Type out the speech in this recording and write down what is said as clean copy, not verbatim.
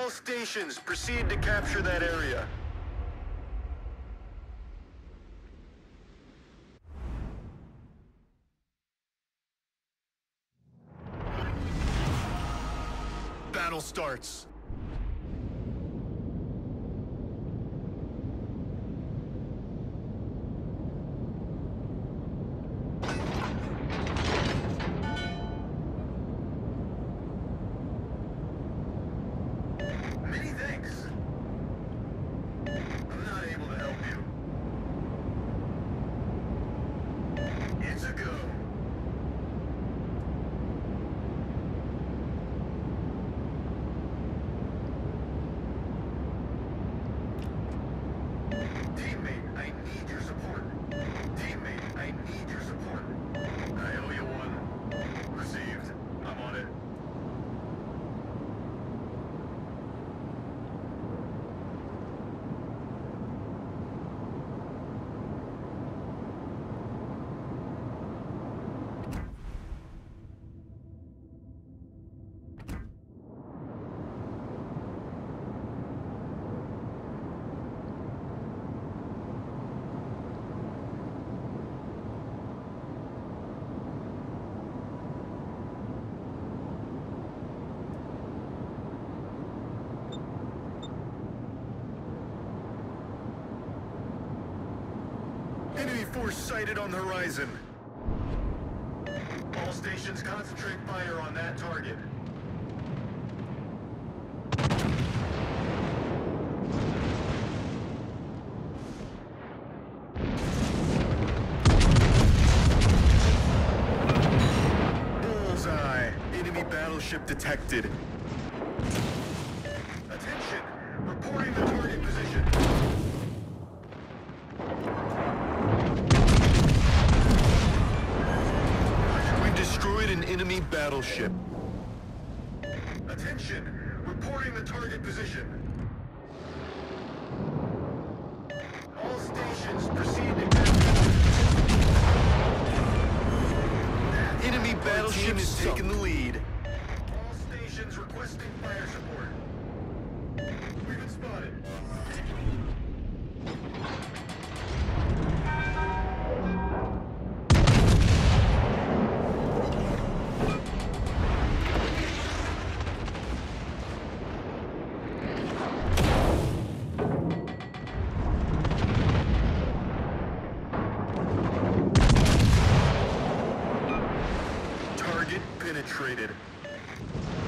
All stations, proceed to capture that area. Battle starts. Many thanks. I'm not able to help you. It's a go. Teammate, I need your support. Teammate, I need your support. I owe you one. Received. I'm on it. Enemy force sighted on the horizon. All stations concentrate fire on that target. Bullseye. Enemy battleship detected. Attention. Reporting the target position. Destroyed an enemy battleship. Attention! Reporting the target position. All stations proceed to capture. Enemy battleship is taking the lead. All stations requesting fire support. We've been spotted. Penetrated.